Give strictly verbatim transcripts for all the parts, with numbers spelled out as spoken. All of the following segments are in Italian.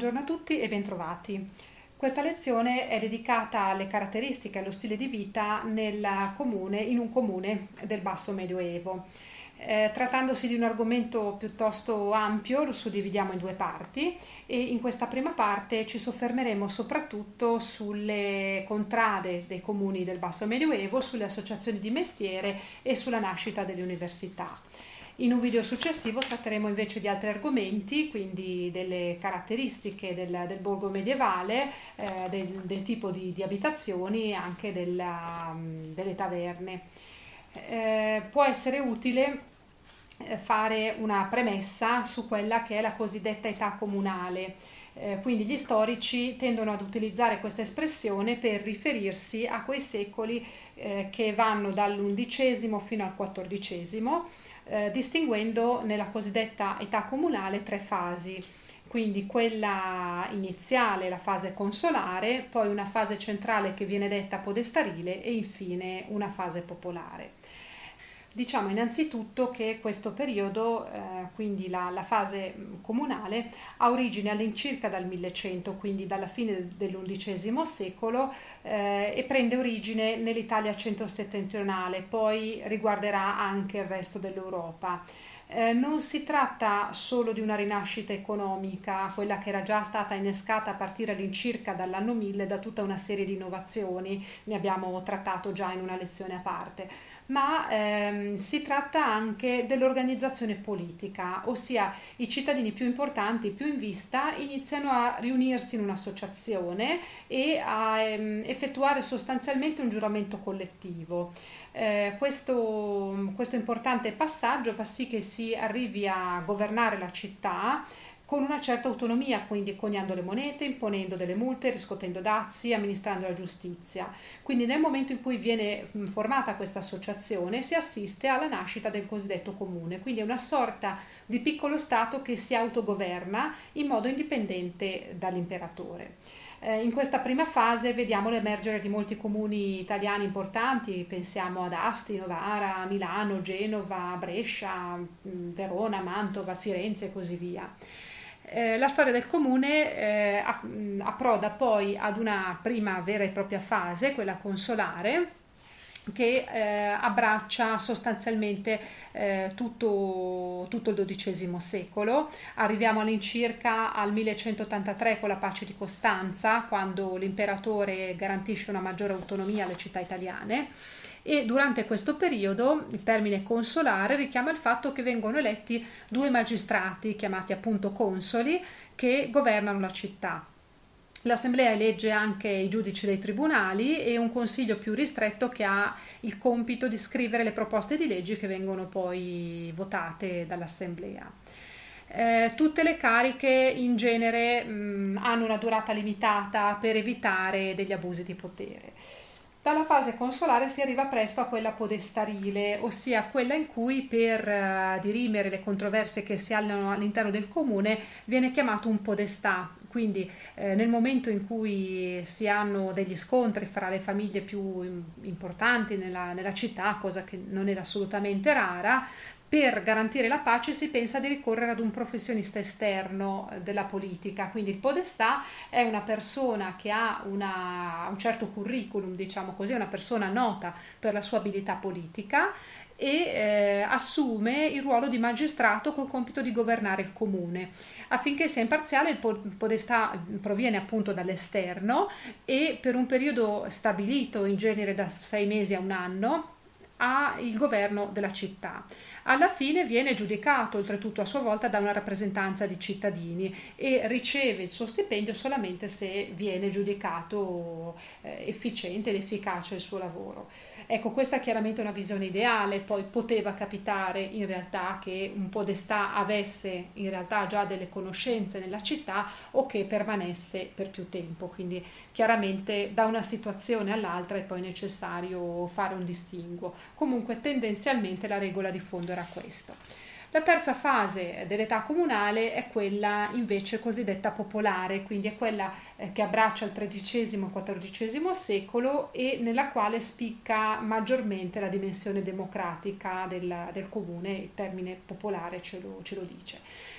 Buongiorno a tutti e bentrovati. Questa lezione è dedicata alle caratteristiche e allo stile di vita nel comune, in un comune del Basso Medioevo. Eh, trattandosi di un argomento piuttosto ampio, lo suddividiamo in due parti e in questa prima parte ci soffermeremo soprattutto sulle contrade dei comuni del Basso Medioevo, sulle associazioni di mestiere e sulla nascita delle università. In un video successivo tratteremo invece di altri argomenti, quindi delle caratteristiche del, del borgo medievale, eh, del, del tipo di, di abitazioni e anche della, delle taverne. Eh, può essere utile fare una premessa su quella che è la cosiddetta età comunale. Eh, quindi gli storici tendono ad utilizzare questa espressione per riferirsi a quei secoli eh, che vanno dall'undicesimo fino al quattordicesimo, eh, distinguendo nella cosiddetta età comunale tre fasi. Quindi quella iniziale, la fase consolare, poi una fase centrale che viene detta podestarile e infine una fase popolare. Diciamo innanzitutto che questo periodo, eh, quindi la, la fase comunale, ha origine all'incirca dal millecento, quindi dalla fine dell'undicesimo secolo, eh, e prende origine nell'Italia centro-settentrionale, poi riguarderà anche il resto dell'Europa. Eh, non si tratta solo di una rinascita economica, quella che era già stata innescata a partire all'incirca dall'anno mille da tutta una serie di innovazioni, ne abbiamo trattato già in una lezione a parte, ma ehm, si tratta anche dell'organizzazione politica, ossia i cittadini più importanti, più in vista, iniziano a riunirsi in un'associazione e a ehm, effettuare sostanzialmente un giuramento collettivo. Eh, questo, questo importante passaggio fa sì che si arrivi a governare la città con una certa autonomia, quindi coniando le monete, imponendo delle multe, riscuotendo dazi, amministrando la giustizia. Quindi nel momento in cui viene formata questa associazione si assiste alla nascita del cosiddetto comune, quindi è una sorta di piccolo Stato che si autogoverna in modo indipendente dall'imperatore. In questa prima fase vediamo l'emergere di molti comuni italiani importanti, pensiamo ad Asti, Novara, Milano, Genova, Brescia, Verona, Mantova, Firenze e così via. Eh, la storia del comune eh, approda poi ad una prima vera e propria fase, quella consolare, che eh, abbraccia sostanzialmente eh, tutto, tutto il dodicesimo secolo. Arriviamo all'incirca al millecentottantatré con la pace di Costanza, quando l'imperatore garantisce una maggiore autonomia alle città italiane, e durante questo periodo il termine consolare richiama il fatto che vengono eletti due magistrati, chiamati appunto consoli, che governano la città. L'assemblea elegge anche i giudici dei tribunali e un consiglio più ristretto che ha il compito di scrivere le proposte di leggi che vengono poi votate dall'assemblea. Eh, tutte le cariche in genere mh, hanno una durata limitata per evitare degli abusi di potere. Dalla fase consolare si arriva presto a quella podestarile, ossia quella in cui per uh, dirimere le controversie che si hanno all'interno del comune viene chiamato un podestà. Quindi eh, nel momento in cui si hanno degli scontri fra le famiglie più importanti nella, nella città, cosa che non era assolutamente rara, per garantire la pace si pensa di ricorrere ad un professionista esterno della politica, quindi il podestà è una persona che ha una, un certo curriculum, diciamo così, una persona nota per la sua abilità politica e eh, assume il ruolo di magistrato col compito di governare il comune. Affinché sia imparziale, il podestà proviene appunto dall'esterno e per un periodo stabilito, in genere da sei mesi a un anno, ha il governo della città. Alla fine viene giudicato oltretutto a sua volta da una rappresentanza di cittadini e riceve il suo stipendio solamente se viene giudicato eh, efficiente ed efficace il suo lavoro. Ecco, questa è chiaramente una visione ideale, poi poteva capitare in realtà che un podestà avesse in realtà già delle conoscenze nella città o che permanesse per più tempo, quindi chiaramente da una situazione all'altra è poi necessario fare un distinguo. Comunque tendenzialmente la regola di fondo era questo. La terza fase dell'età comunale è quella invece cosiddetta popolare, quindi è quella eh, che abbraccia il tredicesimo e quattordicesimo secolo e nella quale spicca maggiormente la dimensione democratica del, del comune, il termine popolare ce lo, ce lo dice.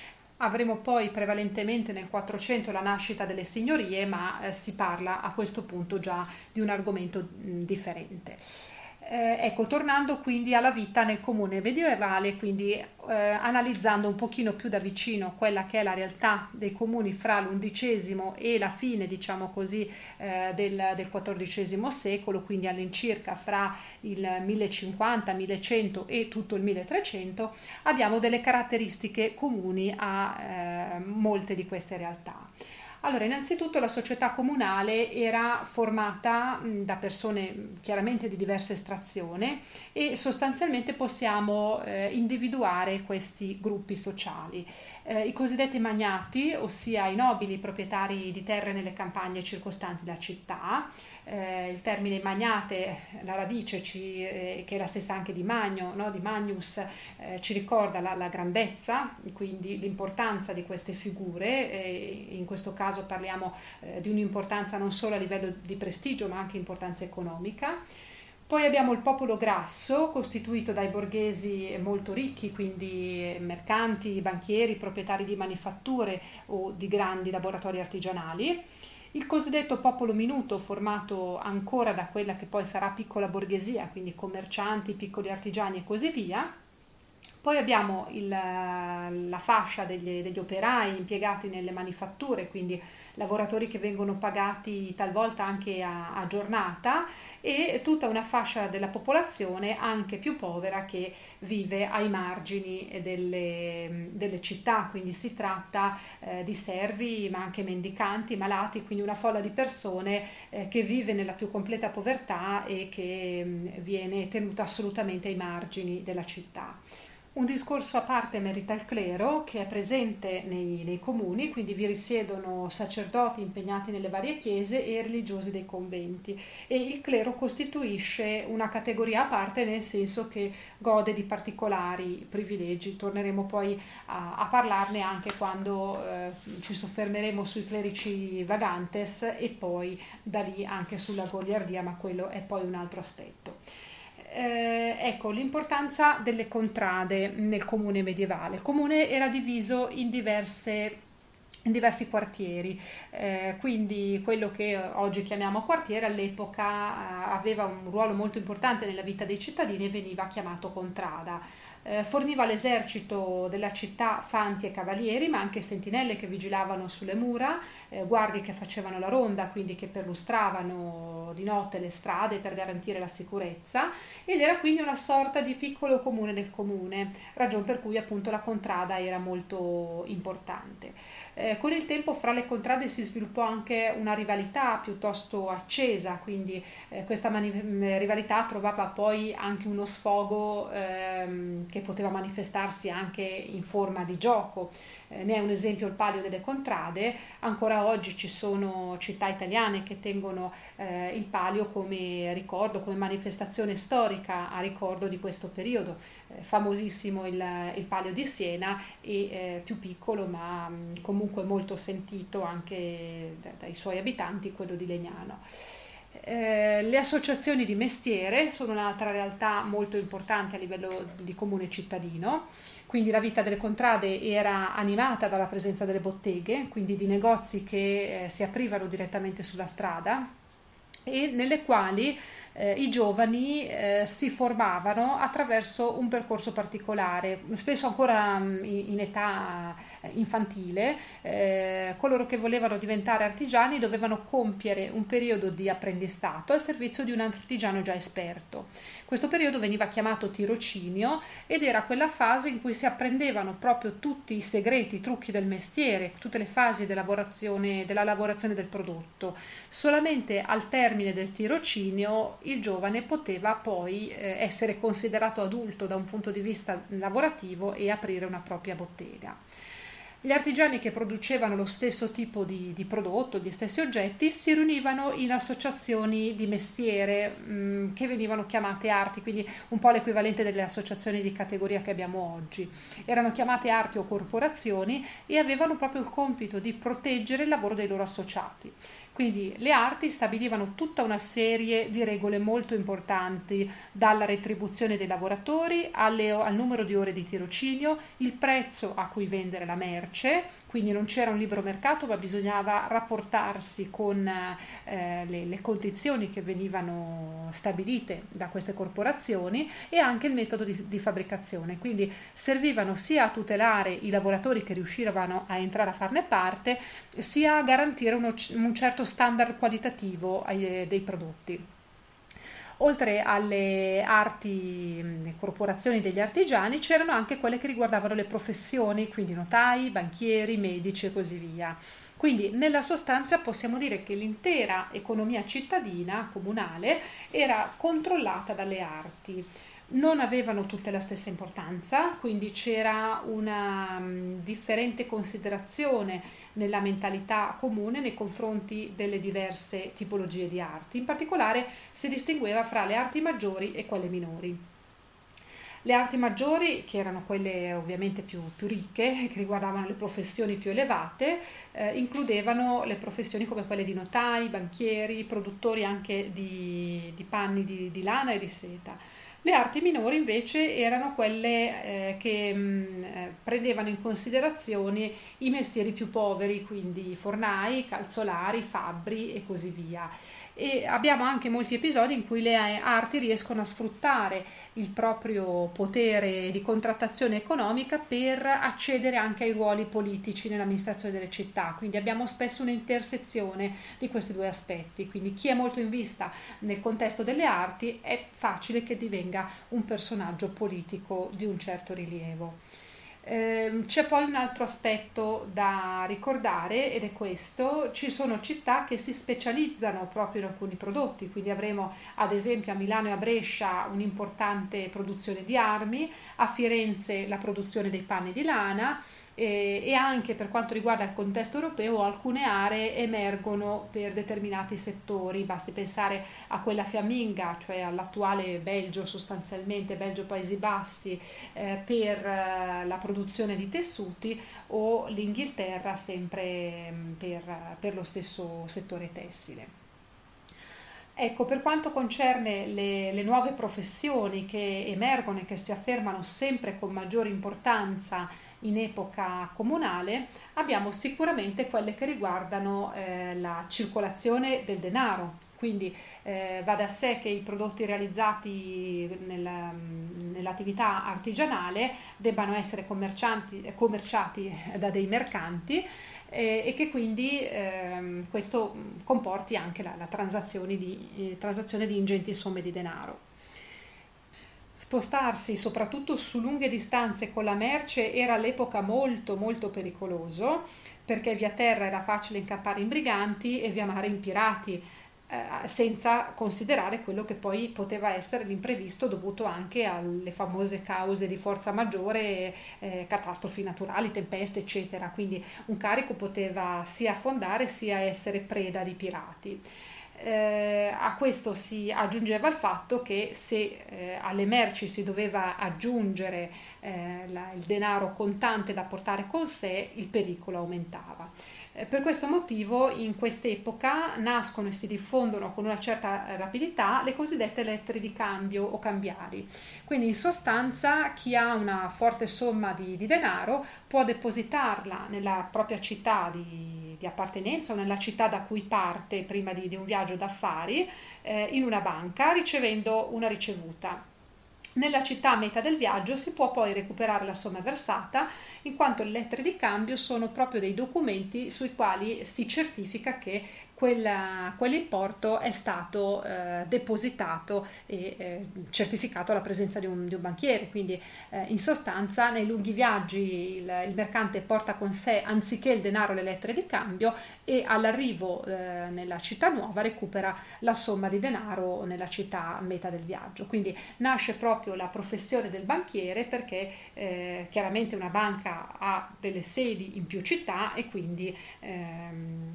Avremo poi prevalentemente nel quattrocento la nascita delle signorie, ma eh, si parla a questo punto già di un argomento mh, differente. Eh, ecco, tornando quindi alla vita nel comune medievale, quindi eh, analizzando un pochino più da vicino quella che è la realtà dei comuni fra l'undicesimo e la fine, diciamo così, eh, del, del quattordicesimo secolo, quindi all'incirca fra il millecinquanta, millecento e tutto il milletrecento, abbiamo delle caratteristiche comuni a eh, molte di queste realtà. Allora, innanzitutto la società comunale era formata mh, da persone chiaramente di diversa estrazione e sostanzialmente possiamo eh, individuare questi gruppi sociali. Eh, I cosiddetti magnati, ossia i nobili proprietari di terre nelle campagne circostanti la città. Eh, il termine magnate, la radice ci, eh, che è la stessa anche di magno, no? Di magnus, eh, ci ricorda la, la grandezza, quindi l'importanza di queste figure, eh, in questo caso parliamo eh, di un'importanza non solo a livello di prestigio ma anche importanza economica. Poi abbiamo il popolo grasso, costituito dai borghesi molto ricchi, quindi mercanti, banchieri, proprietari di manifatture o di grandi laboratori artigianali. Il cosiddetto popolo minuto, formato ancora da quella che poi sarà piccola borghesia, quindi commercianti, piccoli artigiani e così via. Poi abbiamo il, la fascia degli, degli operai impiegati nelle manifatture, quindi lavoratori che vengono pagati talvolta anche a, a giornata, e tutta una fascia della popolazione anche più povera che vive ai margini delle, delle città, quindi si tratta eh, di servi ma anche mendicanti, malati, quindi una folla di persone eh, che vive nella più completa povertà e che mh, viene tenuta assolutamente ai margini della città. Un discorso a parte merita il clero, che è presente nei, nei comuni, quindi vi risiedono sacerdoti impegnati nelle varie chiese e religiosi dei conventi, e il clero costituisce una categoria a parte, nel senso che gode di particolari privilegi. Torneremo poi a, a parlarne anche quando eh, ci soffermeremo sui clerici vagantes e poi da lì anche sulla goliardia, ma quello è poi un altro aspetto. Eh, ecco l'importanza delle contrade nel comune medievale. Il comune era diviso in diverse in diversi quartieri, eh, quindi quello che oggi chiamiamo quartiere all'epoca eh, aveva un ruolo molto importante nella vita dei cittadini e veniva chiamato contrada. Eh, forniva all'esercito della città fanti e cavalieri, ma anche sentinelle che vigilavano sulle mura, eh, guardie che facevano la ronda, quindi che perlustravano di notte le strade per garantire la sicurezza, ed era quindi una sorta di piccolo comune nel comune, ragion per cui appunto la contrada era molto importante. Eh, con il tempo fra le contrade si sviluppò anche una rivalità piuttosto accesa, quindi eh, questa mani- rivalità trovava poi anche uno sfogo ehm, che poteva manifestarsi anche in forma di gioco. Eh, ne è un esempio il Palio delle Contrade. Ancora oggi ci sono città italiane che tengono eh, il Palio come ricordo, come manifestazione storica a ricordo di questo periodo. Eh, famosissimo il, il Palio di Siena e eh, più piccolo ma mh, comunque molto sentito anche da, dai suoi abitanti, quello di Legnano. Eh, le associazioni di mestiere sono un'altra realtà molto importante a livello di comune cittadino, quindi la vita delle contrade era animata dalla presenza delle botteghe, quindi di negozi che eh, si aprivano direttamente sulla strada e nelle quali eh, i giovani eh, si formavano attraverso un percorso particolare, spesso ancora mh, in età infantile. Eh, coloro che volevano diventare artigiani dovevano compiere un periodo di apprendistato al servizio di un artigiano già esperto. Questo periodo veniva chiamato tirocinio ed era quella fase in cui si apprendevano proprio tutti i segreti, i trucchi del mestiere, tutte le fasi della lavorazione, della lavorazione del prodotto. Solamente al termine del tirocinio il giovane poteva poi eh, essere considerato adulto da un punto di vista lavorativo e aprire una propria bottega. Gli artigiani che producevano lo stesso tipo di, di prodotto, gli stessi oggetti, si riunivano in associazioni di mestiere mh, che venivano chiamate arti, quindi un po' l'equivalente delle associazioni di categoria che abbiamo oggi. Erano chiamate arti o corporazioni e avevano proprio il compito di proteggere il lavoro dei loro associati. Quindi le arti stabilivano tutta una serie di regole molto importanti, dalla retribuzione dei lavoratori alle, al numero di ore di tirocinio, il prezzo a cui vendere la merce, quindi non c'era un libero mercato ma bisognava rapportarsi con eh, le, le condizioni che venivano stabilite da queste corporazioni, e anche il metodo di, di fabbricazione. Quindi servivano sia a tutelare i lavoratori che riuscivano a entrare a farne parte, sia a garantire uno, un certo standard qualitativo ai, dei prodotti. Oltre alle arti, le corporazioni degli artigiani, c'erano anche quelle che riguardavano le professioni, quindi notai, banchieri, medici e così via. Quindi nella sostanza possiamo dire che l'intera economia cittadina, comunale, era controllata dalle arti. Non avevano tutte la stessa importanza, quindi c'era una um, differente considerazione nella mentalità comune nei confronti delle diverse tipologie di arti. In particolare si distingueva fra le arti maggiori e quelle minori. Le arti maggiori, che erano quelle ovviamente più, più ricche, che riguardavano le professioni più elevate, eh, includevano le professioni come quelle di notai, banchieri, produttori anche di, di panni di, di lana e di seta. Le arti minori invece erano quelle eh, che mh, prendevano in considerazione i mestieri più poveri, quindi fornai, calzolari, fabbri e così via. E abbiamo anche molti episodi in cui le arti riescono a sfruttare il proprio potere di contrattazione economica per accedere anche ai ruoli politici nell'amministrazione delle città, quindi abbiamo spesso un'intersezione di questi due aspetti. Quindi chi è molto in vista nel contesto delle arti è facile che divenga un personaggio politico di un certo rilievo. C'è poi un altro aspetto da ricordare, ed è questo: ci sono città che si specializzano proprio in alcuni prodotti, quindi avremo ad esempio a Milano e a Brescia un'importante produzione di armi, a Firenze la produzione dei panni di lana, e, e anche per quanto riguarda il contesto europeo alcune aree emergono per determinati settori. Basti pensare a quella fiamminga, cioè all'attuale Belgio, sostanzialmente Belgio Paesi Bassi, eh, per eh, la produzione di tessuti, o l'Inghilterra sempre per, per lo stesso settore tessile. Ecco, per quanto concerne le, le nuove professioni che emergono e che si affermano sempre con maggiore importanza in epoca comunale, abbiamo sicuramente quelle che riguardano eh, la circolazione del denaro. Quindi eh, va da sé che i prodotti realizzati nella, nell'attività artigianale debbano essere commerciati da dei mercanti, eh, e che quindi eh, questo comporti anche la, la transazione, di, eh, transazione di ingenti somme di denaro. Spostarsi soprattutto su lunghe distanze con la merce era all'epoca molto molto pericoloso, perché via terra era facile incappare in briganti e via mare in pirati, eh, senza considerare quello che poi poteva essere l'imprevisto dovuto anche alle famose cause di forza maggiore, eh, catastrofi naturali, tempeste eccetera. Quindi un carico poteva sia affondare sia essere preda di pirati. Eh, a questo si aggiungeva il fatto che se eh, alle merci si doveva aggiungere eh, la, il denaro contante da portare con sé, il pericolo aumentava. Eh, per questo motivo in quest'epoca nascono e si diffondono con una certa rapidità le cosiddette lettere di cambio o cambiari. Quindi in sostanza chi ha una forte somma di, di denaro può depositarla nella propria città di, di appartenenza o nella città da cui parte prima di, di un viaggio d'affari, eh, in una banca, ricevendo una ricevuta. Nella città meta del viaggio si può poi recuperare la somma versata, in quanto le lettere di cambio sono proprio dei documenti sui quali si certifica che quella, quell'importo è stato eh, depositato e eh, certificato alla presenza di un, di un banchiere. Quindi eh, in sostanza nei lunghi viaggi il, il mercante porta con sé anziché il denaro le lettere di cambio, e all'arrivo eh, nella città nuova recupera la somma di denaro nella città meta del viaggio. Quindi nasce proprio la professione del banchiere, perché eh, chiaramente una banca ha delle sedi in più città e quindi ehm,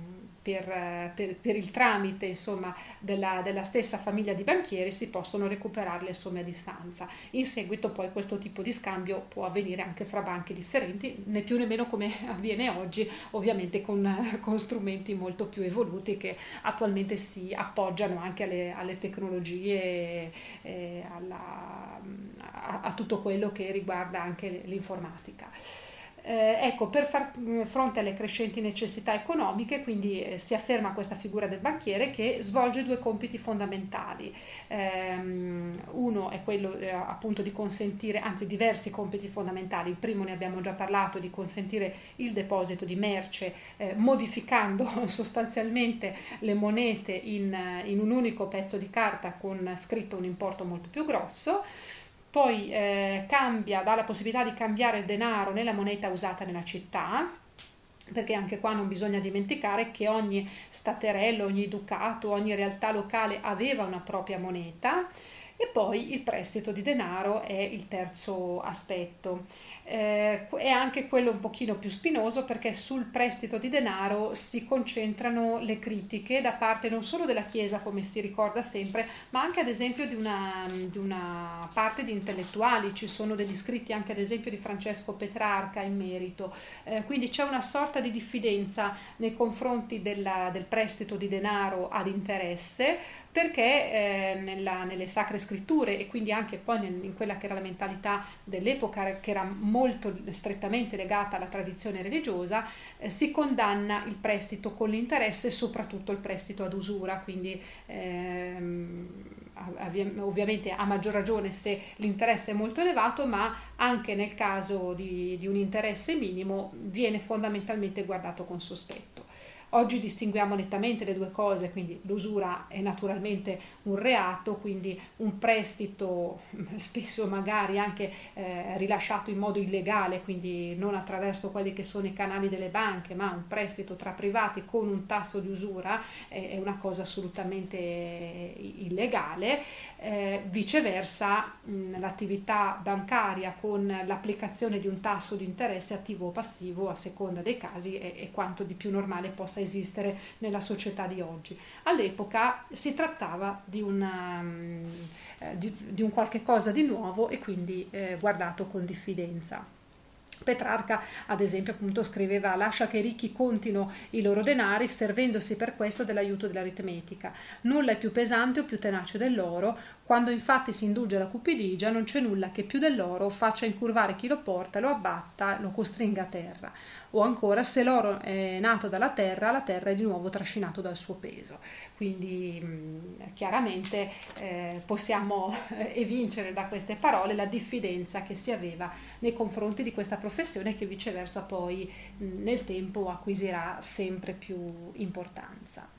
per, per, per il tramite insomma, della, della stessa famiglia di banchieri si possono recuperare le somme a distanza. In seguito poi questo tipo di scambio può avvenire anche fra banche differenti, né più né meno come avviene oggi, ovviamente con, con strumenti molto più evoluti che attualmente si appoggiano anche alle, alle tecnologie, eh, alla, a, a tutto quello che riguarda anche l'informatica. Eh, ecco, per far fronte alle crescenti necessità economiche, quindi eh, si afferma questa figura del banchiere che svolge due compiti fondamentali. Ehm, uno è quello eh, appunto di consentire, anzi diversi compiti fondamentali. Il primo ne abbiamo già parlato, di consentire il deposito di merce eh, modificando sostanzialmente le monete in, in un unico pezzo di carta con scritto un importo molto più grosso. Poi eh, cambia, dà la possibilità di cambiare il denaro nella moneta usata nella città, perché anche qua non bisogna dimenticare che ogni staterello, ogni ducato, ogni realtà locale aveva una propria moneta. E poi il prestito di denaro è il terzo aspetto. Eh, è anche quello un pochino più spinoso, perché sul prestito di denaro si concentrano le critiche da parte non solo della Chiesa, come si ricorda sempre, ma anche ad esempio di una, di una parte di intellettuali. Ci sono degli scritti anche ad esempio di Francesco Petrarca in merito, eh, quindi c'è una sorta di diffidenza nei confronti della, del prestito di denaro ad interesse, perché eh, nella, nelle sacre scritture e quindi anche poi nel, in quella che era la mentalità dell'epoca, che era molto strettamente legata alla tradizione religiosa, eh, si condanna il prestito con l'interesse, soprattutto il prestito ad usura, quindi ehm, ovviamente a maggior ragione se l'interesse è molto elevato, ma anche nel caso di, di un interesse minimo viene fondamentalmente guardato con sospetto. Oggi distinguiamo nettamente le due cose, quindi l'usura è naturalmente un reato, quindi un prestito spesso magari anche eh, rilasciato in modo illegale, quindi non attraverso quelli che sono i canali delle banche, ma un prestito tra privati con un tasso di usura eh, è una cosa assolutamente illegale. Eh, viceversa mh, l'attività bancaria con l'applicazione di un tasso di interesse attivo o passivo a seconda dei casi è, è quanto di più normale possa esistere nella società di oggi. All'epoca si trattava di, una, eh, di, di un qualche cosa di nuovo e quindi eh, guardato con diffidenza. Petrarca ad esempio appunto scriveva: lascia che i ricchi contino i loro denari servendosi per questo dell'aiuto dell'aritmetica, nulla è più pesante o più tenace dell'oro, quando infatti si indulge la cupidigia non c'è nulla che più dell'oro faccia incurvare chi lo porta, lo abbatta, lo costringa a terra. O ancora, se l'oro è nato dalla terra, la terra è di nuovo trascinato dal suo peso. Quindi mh, chiaramente eh, possiamo evincere da queste parole la diffidenza che si aveva nei confronti di questa professione, che viceversa poi mh, nel tempo acquisirà sempre più importanza.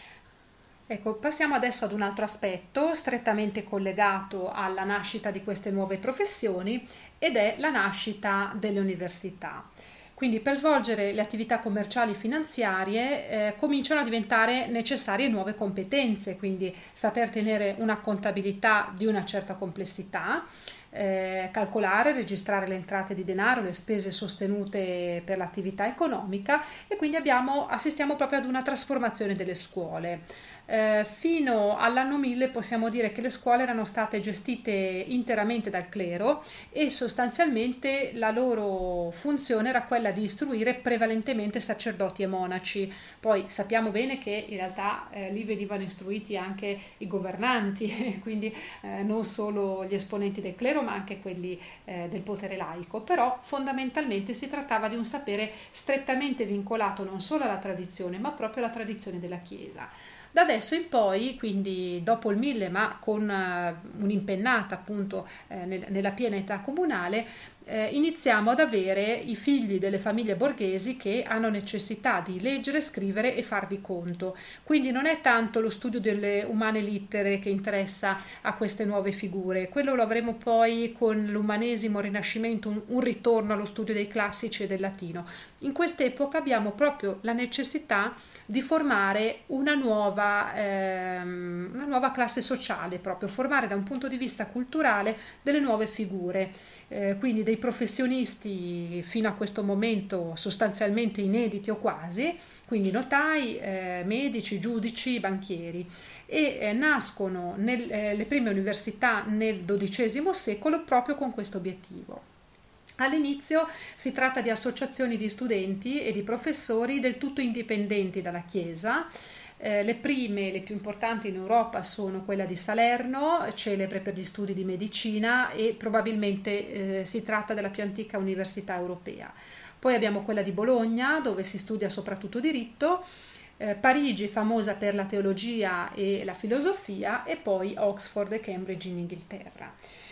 Ecco, passiamo adesso ad un altro aspetto strettamente collegato alla nascita di queste nuove professioni, ed è la nascita delle università. Quindi per svolgere le attività commerciali e finanziarie eh, cominciano a diventare necessarie nuove competenze, quindi saper tenere una contabilità di una certa complessità, eh, calcolare, registrare le entrate di denaro, le spese sostenute per l'attività economica, e quindi abbiamo, assistiamo proprio ad una trasformazione delle scuole. Eh, fino all'anno mille possiamo dire che le scuole erano state gestite interamente dal clero e sostanzialmente la loro funzione era quella di istruire prevalentemente sacerdoti e monaci. Poi sappiamo bene che in realtà eh, lì venivano istruiti anche i governanti, quindi eh, non solo gli esponenti del clero ma anche quelli eh, del potere laico, però fondamentalmente si trattava di un sapere strettamente vincolato non solo alla tradizione ma proprio alla tradizione della Chiesa. Da adesso in poi, quindi dopo il mille, ma con uh, un'impennata appunto eh, nel, nella piena età comunale, eh, iniziamo ad avere i figli delle famiglie borghesi che hanno necessità di leggere, scrivere e far di conto. Quindi non è tanto lo studio delle umane littere che interessa a queste nuove figure, quello lo avremo poi con l'umanesimo rinascimento, un, un ritorno allo studio dei classici e del latino. In quest'epoca abbiamo proprio la necessità di formare una nuova, ehm, una nuova classe sociale, proprio formare da un punto di vista culturale delle nuove figure, eh, quindi dei dei professionisti fino a questo momento sostanzialmente inediti o quasi, quindi notai, eh, medici, giudici, banchieri, e eh, nascono nel, eh, le prime università nel dodicesimo secolo proprio con questo obiettivo. All'inizio si tratta di associazioni di studenti e di professori del tutto indipendenti dalla Chiesa. Eh, le prime, le più importanti in Europa sono quella di Salerno, celebre per gli studi di medicina, e probabilmente eh, si tratta della più antica università europea. Poi abbiamo quella di Bologna, dove si studia soprattutto diritto, eh, Parigi, famosa per la teologia e la filosofia, e poi Oxford e Cambridge in Inghilterra.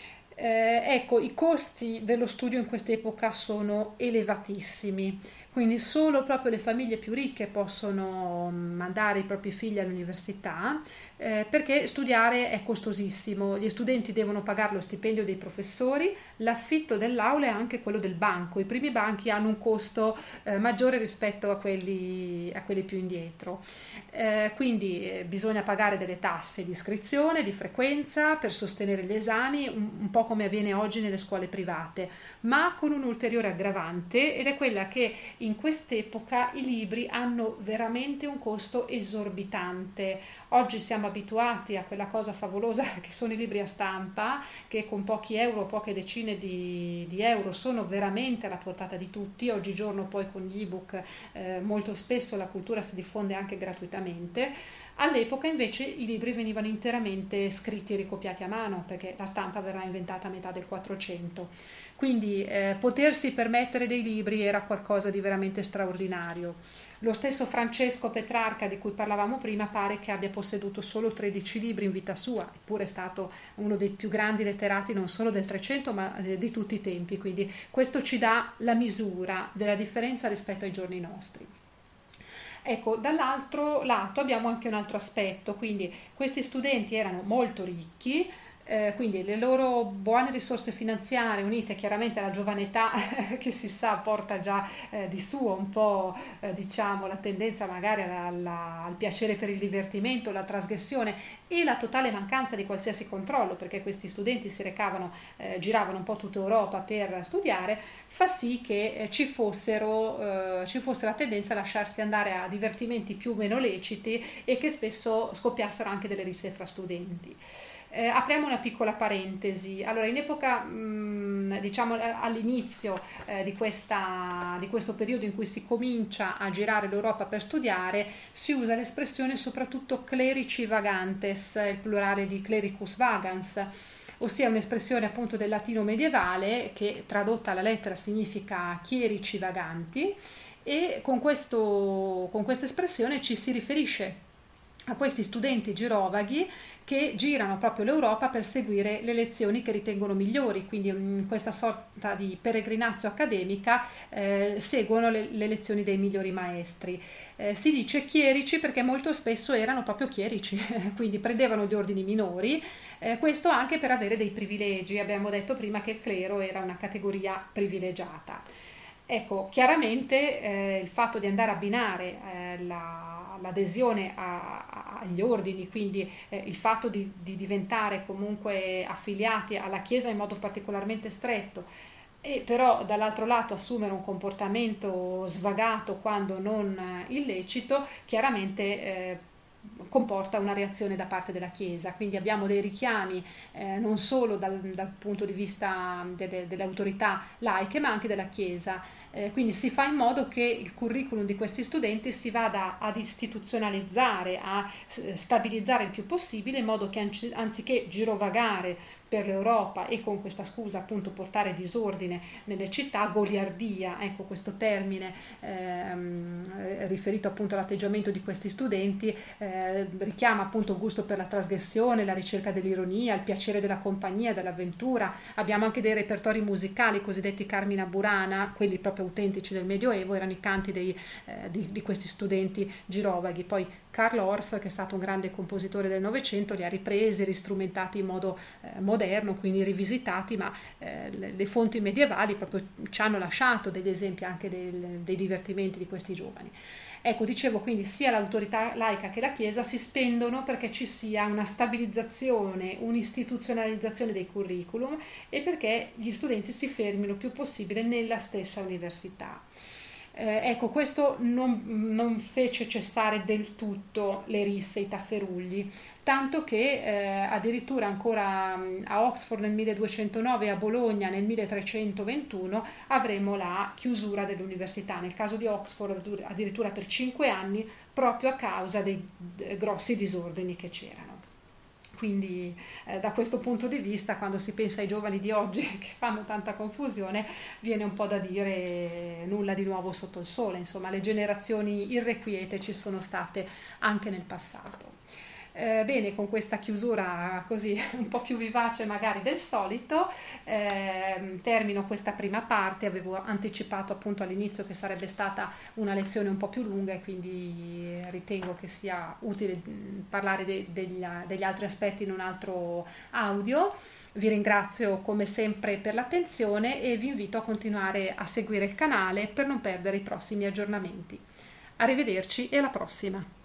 Eh, ecco, i costi dello studio in quest'epoca sono elevatissimi, quindi solo proprio le famiglie più ricche possono mandare i propri figli all'università, eh, perché studiare è costosissimo. Gli studenti devono pagare lo stipendio dei professori, l'affitto dell'aula e anche quello del banco. I primi banchi hanno un costo eh, maggiore rispetto a quelli, a quelli più indietro. Eh, quindi eh, bisogna pagare delle tasse di iscrizione, di frequenza per sostenere gli esami, un, un po' come avviene oggi nelle scuole private, ma con un ulteriore aggravante, ed è quella che in quest'epoca i libri hanno veramente un costo esorbitante. Oggi siamo abituati a quella cosa favolosa che sono i libri a stampa, che con pochi euro, poche decine di, di euro sono veramente alla portata di tutti. Oggigiorno poi con gli ebook eh, molto spesso la cultura si diffonde anche gratuitamente. All'epoca invece i libri venivano interamente scritti e ricopiati a mano, perché la stampa verrà inventata a metà del quattrocento. Quindi eh, potersi permettere dei libri era qualcosa di veramente straordinario. Lo stesso Francesco Petrarca, di cui parlavamo prima, pare che abbia posseduto solo tredici libri in vita sua, eppure è stato uno dei più grandi letterati non solo del Trecento ma di tutti i tempi, quindi questo ci dà la misura della differenza rispetto ai giorni nostri. Ecco, dall'altro lato abbiamo anche un altro aspetto, quindi questi studenti erano molto ricchi, eh, quindi le loro buone risorse finanziarie, unite chiaramente alla giovane età che si sa porta già eh, di suo un po' eh, diciamo la tendenza magari alla, alla, al piacere per il divertimento, la trasgressione e la totale mancanza di qualsiasi controllo, perché questi studenti si recavano, eh, giravano un po' tutta Europa per studiare, fa sì che eh, ci fossero eh, ci fosse la tendenza a lasciarsi andare a divertimenti più o meno leciti e che spesso scoppiassero anche delle risse fra studenti. Eh, apriamo una piccola parentesi. Allora, in epoca, mh, diciamo all'inizio eh, di, questa, di questo periodo in cui si comincia a girare l'Europa per studiare, si usa l'espressione soprattutto clerici vagantes, il plurale di clericus vagans, ossia un'espressione appunto del latino medievale che tradotta alla lettera significa chierici vaganti, e con questo, con questa espressione ci si riferisce a questi studenti girovaghi che girano proprio l'Europa per seguire le lezioni che ritengono migliori, quindi in questa sorta di peregrinazio accademica eh, seguono le, le lezioni dei migliori maestri. Eh, si dice chierici perché molto spesso erano proprio chierici, quindi prendevano gli ordini minori, eh, questo anche per avere dei privilegi. Abbiamo detto prima che il clero era una categoria privilegiata. Ecco, chiaramente eh, il fatto di andare a abbinare eh, la, l'adesione a, a, agli ordini, quindi eh, il fatto di, di diventare comunque affiliati alla Chiesa in modo particolarmente stretto, e però dall'altro lato assumere un comportamento svagato quando non illecito, chiaramente eh, comporta una reazione da parte della Chiesa. Quindi abbiamo dei richiami eh, non solo dal, dal punto di vista delle, delle autorità laiche ma anche della Chiesa. Eh, quindi si fa in modo che il curriculum di questi studenti si vada ad istituzionalizzare, a stabilizzare il più possibile, in modo che anziché girovagare per l'Europa e con questa scusa appunto portare disordine nelle città, goliardia, ecco questo termine ehm, riferito appunto all'atteggiamento di questi studenti, eh, richiama appunto il gusto per la trasgressione, la ricerca dell'ironia, il piacere della compagnia, dell'avventura. Abbiamo anche dei repertori musicali cosiddetti Carmina Burana, quelli proprio autentici del Medioevo, erano i canti dei, eh, di, di questi studenti girovaghi. Poi Karl Orff, che è stato un grande compositore del Novecento, li ha ripresi, ristrumentati in modo eh, moderno, quindi rivisitati, ma eh, le, le fonti medievali proprio ci hanno lasciato degli esempi anche del, dei divertimenti di questi giovani. Ecco, dicevo, quindi sia l'autorità laica che la Chiesa si spendono perché ci sia una stabilizzazione, un'istituzionalizzazione dei curriculum e perché gli studenti si fermino il più possibile nella stessa università. Eh, ecco, questo non, non fece cessare del tutto le risse, i tafferugli, tanto che eh, addirittura ancora mh, a Oxford nel milleduecentonove e a Bologna nel milletrecentoventuno avremo la chiusura dell'università, nel caso di Oxford addirittura per cinque anni, proprio a causa dei eh, grossi disordini che c'erano. Quindi eh, da questo punto di vista, quando si pensa ai giovani di oggi che fanno tanta confusione, viene un po' da dire nulla di nuovo sotto il sole, insomma le generazioni irrequiete ci sono state anche nel passato. Eh, bene, con questa chiusura così un po' più vivace magari del solito, eh, termino questa prima parte. Avevo anticipato appunto all'inizio che sarebbe stata una lezione un po' più lunga e quindi ritengo che sia utile parlare de- degli, degli altri aspetti in un altro audio. Vi ringrazio come sempre per l'attenzione e vi invito a continuare a seguire il canale per non perdere i prossimi aggiornamenti. Arrivederci e alla prossima!